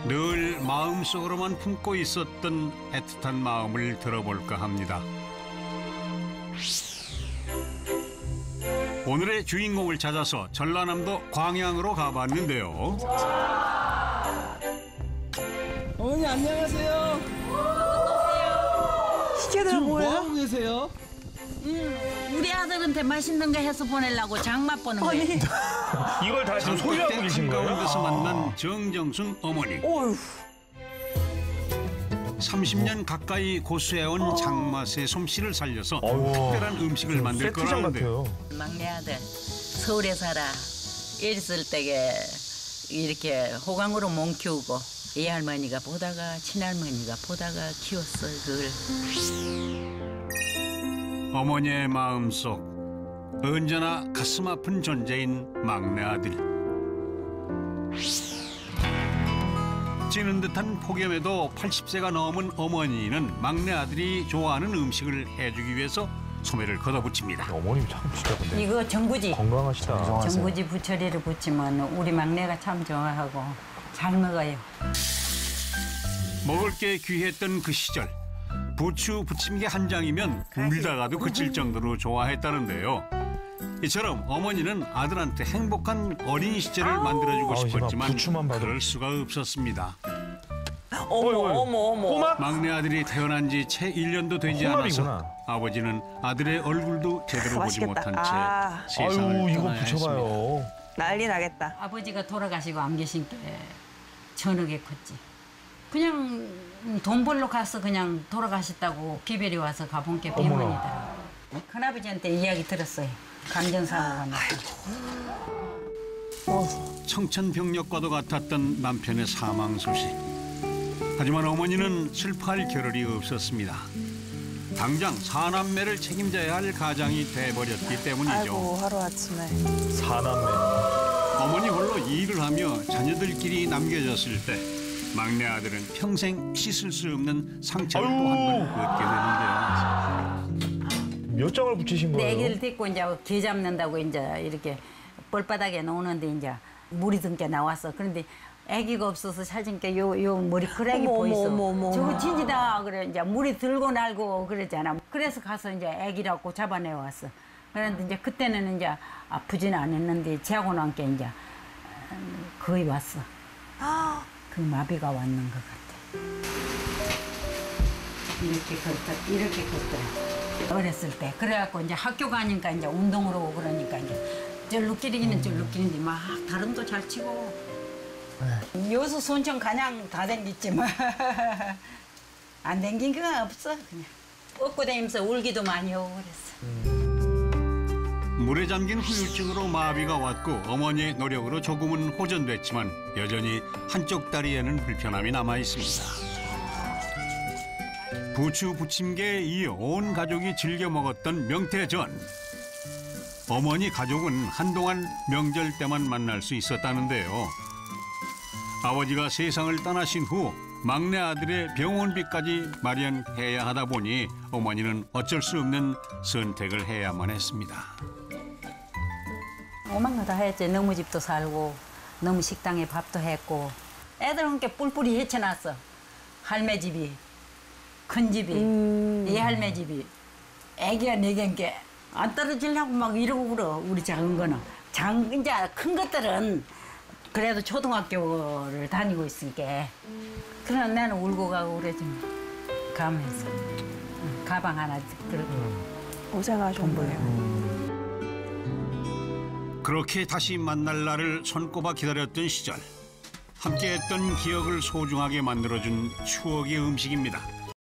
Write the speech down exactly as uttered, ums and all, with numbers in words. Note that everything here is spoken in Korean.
늘 마음속으로만 품고 있었던 애틋한 마음을 들어볼까 합니다. 오늘의 주인공을 찾아서 전라남도 광양으로 가봤는데요. 어머니 안녕하세요. 시계들 뭐 뭐예요? 하고 계세요? 음, 우리 아들한테 맛있는 거 해서 보내려고 장맛 보는 거예요. 이걸 다 지금 소유하고 계신 거예요? 가운데서 만난 정정순 어머니. 어휴. 삼십 년 가까이 고수해온 장맛의 솜씨를 살려서 어우, 특별한 음식을 만들 세트장 거라는데요. 같아요. 막내 아들 서울에 살아 있을 때에 이렇게 호강으로 몸 키우고 이 할머니가 보다가 친할머니가 보다가 키웠어 그걸. 어머니의 마음속 언제나 가슴 아픈 존재인 막내 아들. 찌는 듯한 폭염에도 팔십 세가 넘은 어머니는 막내 아들이 좋아하는 음식을 해주기 위해서 소매를 걷어붙입니다. 어머님 참 진짜 근데 이거 전구지. 건강하시다. 전구지 부처리를 붙이면 우리 막내가 참 좋아하고 잘 먹어요. 먹을 게 귀했던 그 시절. 부추 부침개 한 장이면 울다가도 그칠 정도로 좋아했다는데요. 이처럼 어머니는 아들한테 행복한 어린 시절을 만들어주고 아우, 싶었지만 부추만 봐도. 그럴 수가 없었습니다. 어머 어이, 어이. 어머 어머. 꼬막? 막내 아들이 태어난 지 채 일 년도 되지 홍합이구나. 않아서 아버지는 아들의 얼굴도 제대로 보지 맛있겠다. 못한 채 아. 세상을 아유 이거 떠나야 했습니다. 붙여봐요. 난리 나겠다. 아버지가 돌아가시고 안 계신 게 저녁에 컸지. 그냥 돈 벌러 가서 그냥 돌아가셨다고 기별이 와서 가본 게 비문이더라고. 큰아버지한테 이야기 들었어요. 감정사고가 나서. 청천벽력과도 같았던 남편의 사망 소식. 하지만 어머니는 슬퍼할 겨를이 없었습니다. 당장 사남매를 책임져야 할 가장이 돼버렸기 때문이죠. 아이고 하루아침에. 사남매. 어머니 홀로 일을 하며 자녀들끼리 남겨졌을 때 막내 아들은 평생 씻을 수 없는 상처를 또 한 번 얻게 되는데요. 몇 장을 붙이신 근데 거예요? 애기를 데리고 이제 개 잡는다고 이제 이렇게 뻘바닥에 놓는데 이제 물이 등게 나왔어. 그런데 애기가 없어서 찾은 게 요 요 머리카락이 어머, 보이서. 어머, 어머, 어머. 저거 진지다 그래 이제 물이 들고 날고 그러잖아. 그래서 가서 이제 애기라고 잡아내 왔어. 그런데 이제 그때는 이제 아프진 않았는데 재하고 난 게 이제 거의 왔어. 그 마비가 왔는 것 같아. 이렇게 컸다, 이렇게 컸더라. 어렸을 때. 그래갖고 이제 학교 가니까 이제 운동을 하고 그러니까 이제 절룩기리기는 절룩기리는데 막 다름도 잘 치고. 네. 요수 순천 간양 다 댕겼지만 안 댕긴 거 없어 그냥. 업고 다니면서 울기도 많이 하고 그랬어. 물에 잠긴 후유증으로 마비가 왔고 어머니의 노력으로 조금은 호전됐지만 여전히 한쪽 다리에는 불편함이 남아 있습니다. 부추 부침개에 이어 온 가족이 즐겨 먹었던 명태전. 어머니 가족은 한동안 명절 때만 만날 수 있었다는데요. 아버지가 세상을 떠나신 후 막내 아들의 병원비까지 마련해야 하다 보니 어머니는 어쩔 수 없는 선택을 해야만 했습니다. 오만 거 다 했지. 너무 집도 살고 너무 식당에 밥도 했고 애들은 게 뿔뿔이 헤쳐놨어. 할매 집이 큰 집이 음. 이 할매 집이 애기가 네 개인 게 안 떨어지려고 막 이러고 그러. 우리 작은 거는 장 이제 큰 것들은 그래도 초등학교를 다니고 있으니까 그러나 나는 울고 가고 그러지 뭐. 가면서 응, 가방 하나 들고 고생하셨네요. 그렇게 다시 만날 날을 손꼽아 기다렸던 시절. 함께했던 기억을 소중하게 만들어준 추억의 음식입니다.